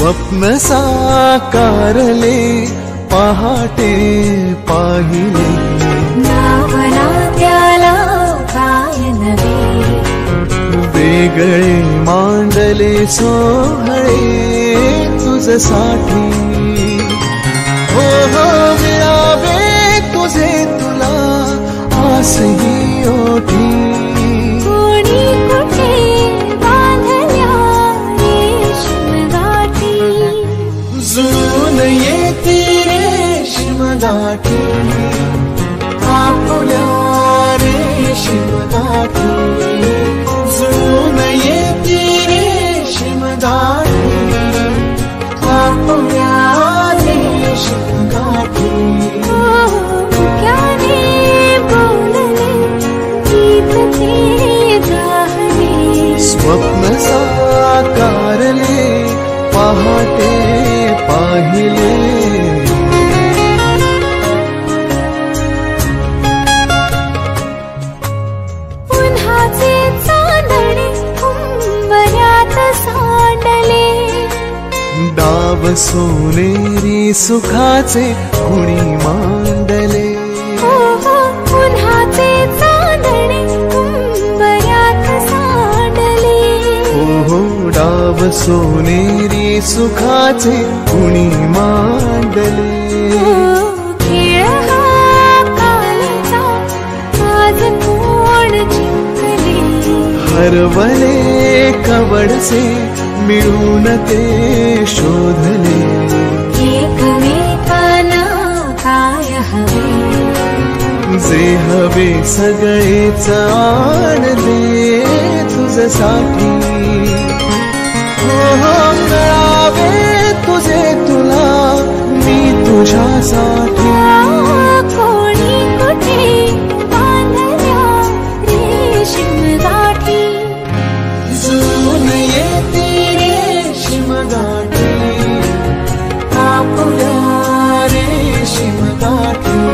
स्वप्न साकारले पहाटे पाहिले, नावना त्याला काय नवे, वेगळे मांडले सोहळे तुझसाठी. हो हो मिळावे तुझे तुला आसही ओठी, कोणी कुठे बांधल्या रेशीम गाठी, जुळून येती रेशीम गाठी, आपुल्या रेशीम गाठी, जुळून येती रेशीम गाठी, आपुल्या रेशीम गाठी. मुक्याने बोलले गीत ते गाणे, स्वप्न साकारले पहाटे पाहिले. उन्हाचे चांदणे उंबऱ्यात सांडले, डाव सोनेरी सुखाचे कुणी मांडले, उन्हाचे चांदणे उंबऱ्यात सांडले, हो डाव सोनेरी सुखाचे कुणी मांडले. खेळ हा कालचा आज कोण जिंकले, हरवले कवडसे मिळून ते शोधले, एकमेकांना काय हवे, जे हवे सगळेच आणले तुझसाठी. हो हो मिळावे तुझे तुला मी तुझ्यासाठी, कोणी कुठे बांधल्या रेशीम गाठी, जुळून येती रेशीम गाठी, आपुल्या रेशीम गाठी.